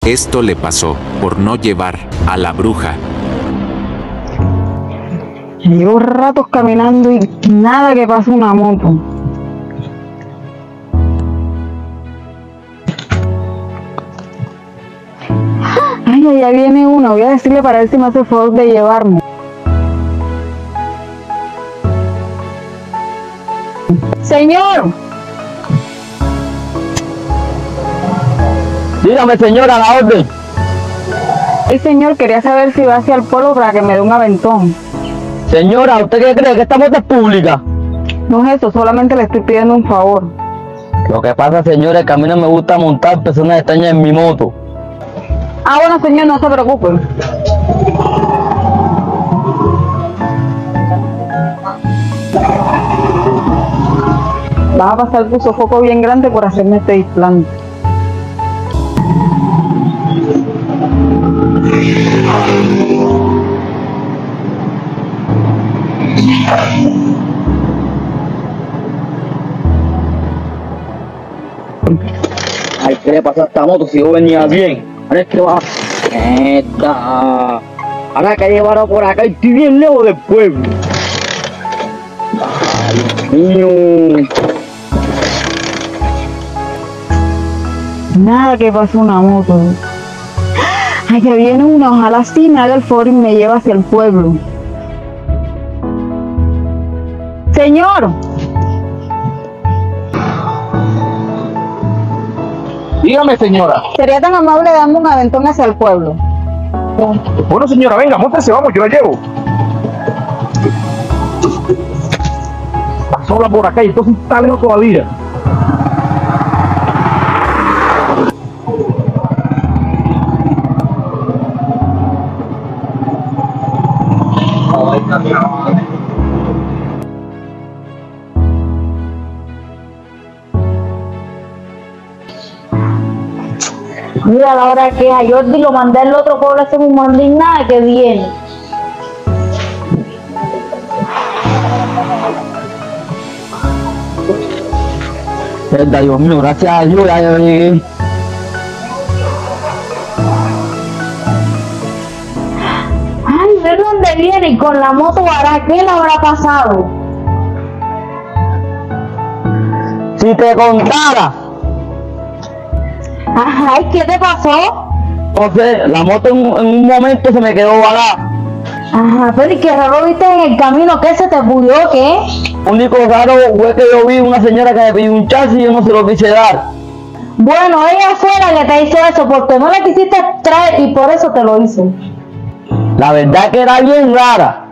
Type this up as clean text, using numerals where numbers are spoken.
Esto le pasó por no llevar a la bruja. Llevo ratos caminando y nada que pase una moto. Ay, allá viene uno. Voy a decirle para ver si me hace el favor de llevarme. Señor. Dígame, señora, a la orden. El señor quería saber si va hacia el pueblo para que me dé un aventón. Señora, ¿usted qué cree? ¿Que esta moto es pública? No es eso, solamente le estoy pidiendo un favor. Lo que pasa, señora, es que a mí no me gusta montar personas extrañas en mi moto. Ah, bueno, señor, no se preocupe. Vas a pasar tu sofoco bien grande por hacerme este desplante. Ay, ¿qué le pasa a esta moto si yo venía bien? Ahora es que va... ¡Esta! Ahora que llevará por acá y estoy bien lejos del pueblo. Ay, Dios mío. Nada que pase una moto. Ay, que viene una, ojalá sí me haga el favor y me lleve hacia el pueblo. Señor. Dígame, señora. ¿Sería tan amable darme un aventón hacia el pueblo? Bueno, señora, venga, móntese, vamos, yo la llevo. Está sola por acá y entonces está lejos todavía. Mira la hora que es, a Jordi lo mandé al otro pueblo a hacer un mandín, nada que viene. Verdad, Dios mío, gracias a Dios, ya llegué. Ay, ve dónde viene y con la moto ahora, ¿qué le habrá pasado? Si te contara. Ay, ¿qué te pasó? No sé, la moto en un momento se me quedó varada. Ajá, pero ¿y qué raro viste en el camino? ¿Qué se te murió? ¿Qué? Lo único raro fue que yo vi una señora que me pidió un chasis y yo no se lo quise dar. Bueno, ella fue la que te hizo eso porque no le quisiste traer y por eso te lo hizo. La verdad que era bien rara.